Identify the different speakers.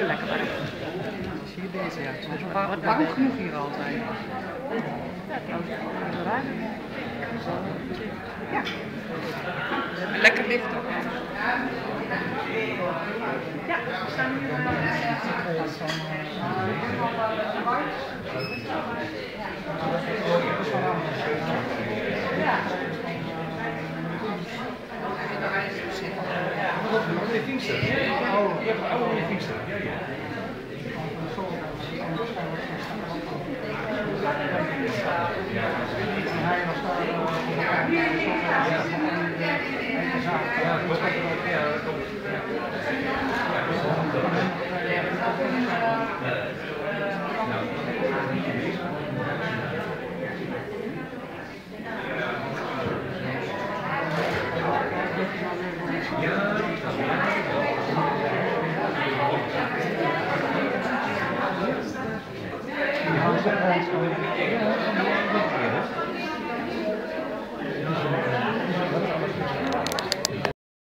Speaker 1: hele lekker warm.
Speaker 2: Zie je deze, ja. Het is warm genoeg hier altijd. Ja. Lekker licht ook. Ja, we staan hier.